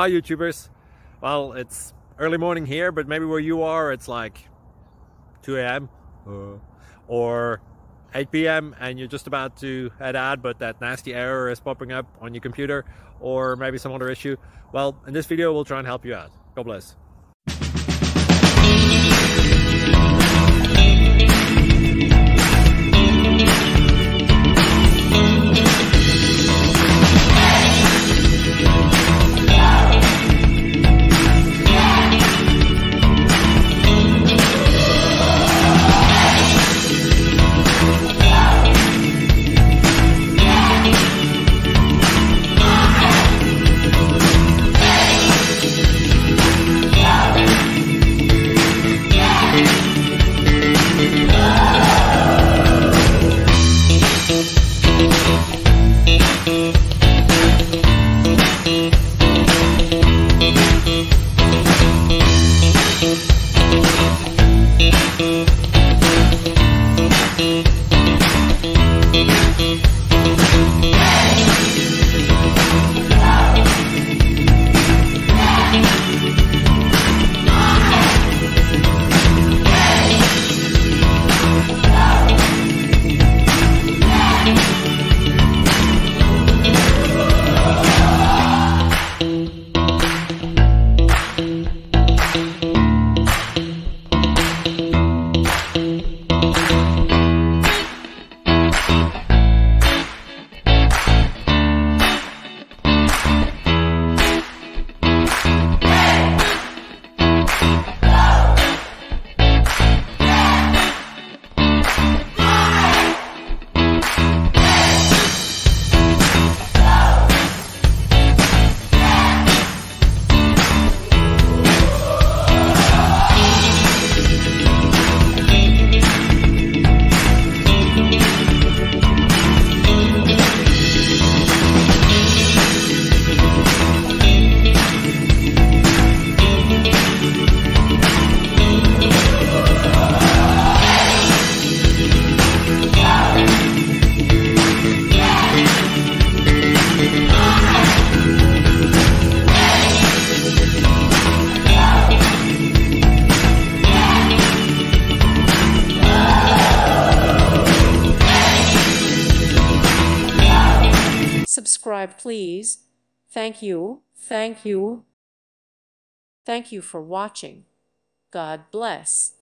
Hi YouTubers. Well, it's early morning here, but maybe where you are it's like 2 a.m. or 8 p.m. and you're just about to head out, but that nasty error is popping up on your computer, or maybe some other issue. Well, in this video we'll try and help you out. God bless. Subscribe, please. Thank you. Thank you. Thank you for watching. God bless.